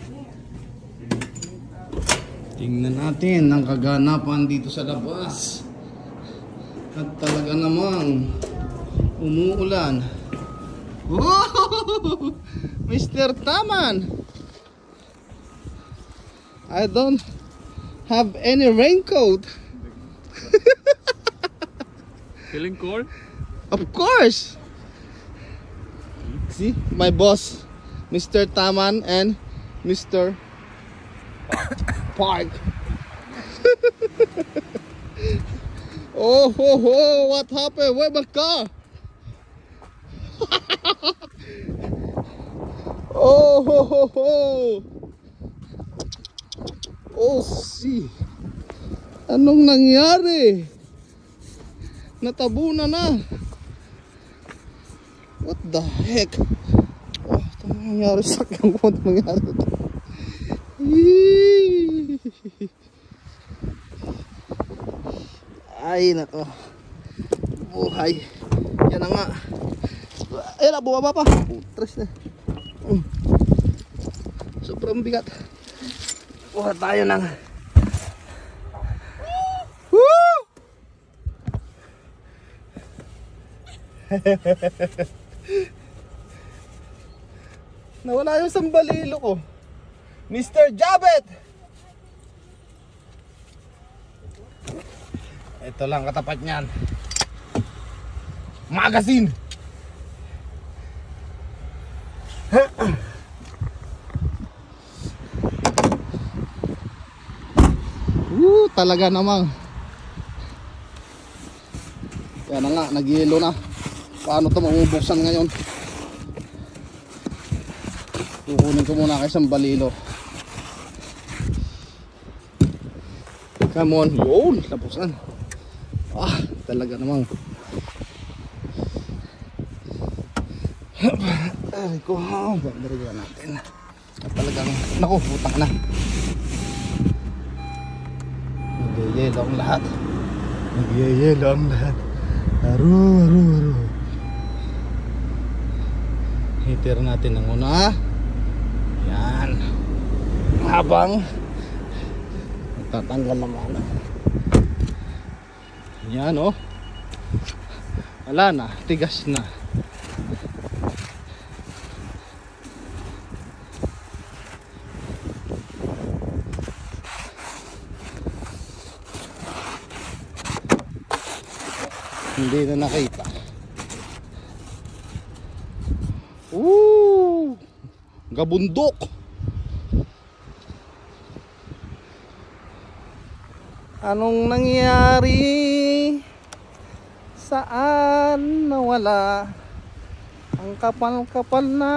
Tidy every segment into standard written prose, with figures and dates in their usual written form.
Tingnan natin ang kaganapan dito sa labas. At talaga namang umuulan. Woo! Mr. Taman! I don't have any raincoat. Feeling cold? Of course! See, my boss, Mr. Taman and Mr. Park. Oh, ho, ho, what happened? Where my car? Oh, ho, ho, ho. Oh, see. Anong nangyari? Natabunan na. What the heck? Oh, ito nangyari sa akin. Ano nangyari ito? Ay, nako. Buhay. Yan na nga. Ayun na, bumaba pa. Tres na. Sobrang bigat. Kuha tayo ng woo! Nawala yung sambalilo ko. Mr. Jabet! Ito lang katapat niyan. Magazine! Talaga namang. Yan na nga, nag-yelo na. Paano ito mabubuksan ngayon? Kukunin ko muna kay sambalilo. Come on, yun, lapusan. Ah, talaga namang. Ay ko, bagdarigan natin. At talagang, naku, butang na. Nagyayelo ang lahat. Nagyayelo ang lahat. Aru. Heater natin ang una. Yan. Habang tatanggal naman. Yan, oh. Wala na, tigas na. Hindi na nakita. Gabundok. Anong nangyari? Saan nawala? Ang kapal-kapal na.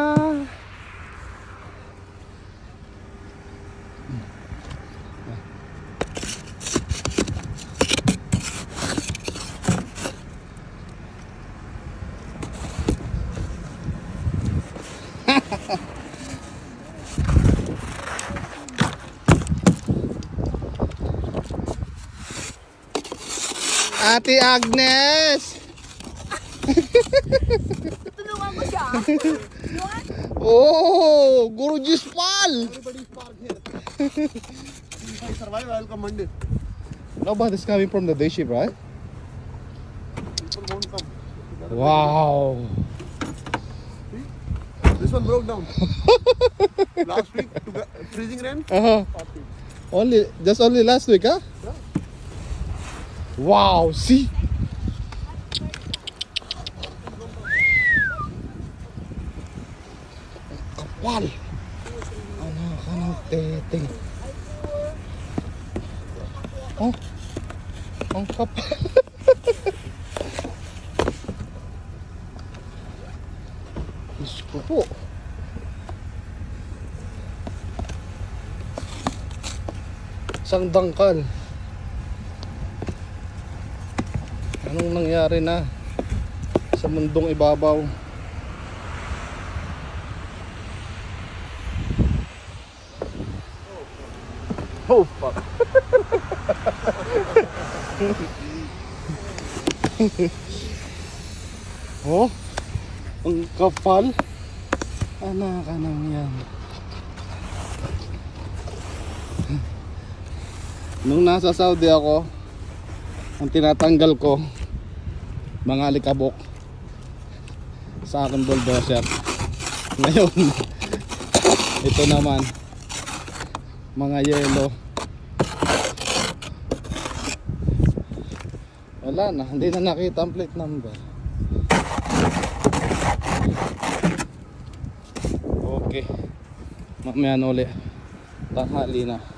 Ate Agnes! Tulungan mo siya. Oh, Guruji's pal! Everybody's parked here. If I survive, I'll come Monday. No, but it's coming from the day shift, right? People won't come. Wow! See? This one broke down. Last week, freezing rain. Just only last week, huh? Yeah. Wow, see? Kapal. Anak ka ng teteng. Oh, ang kapal. Diyos ko po. Isang dangkal. Anong nangyari na sa mundong ibabaw? Oh fuck. Oh, ang kapal. Anak ka nang yan. Nung nasa Saudi ako, ang tinatanggal ko mga alikabok sa aking bulldozer. Ngayon ito naman mga yelo. Wala na, hindi na nakita ang plate number. Okay, mamaya na ulit, tanghali na.